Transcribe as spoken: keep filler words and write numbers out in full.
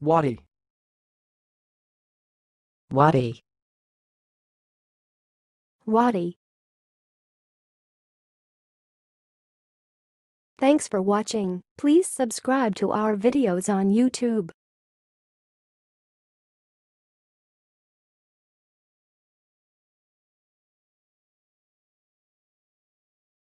waddy, waddy, waddy. Thanks for watching. Please subscribe to our videos on YouTube.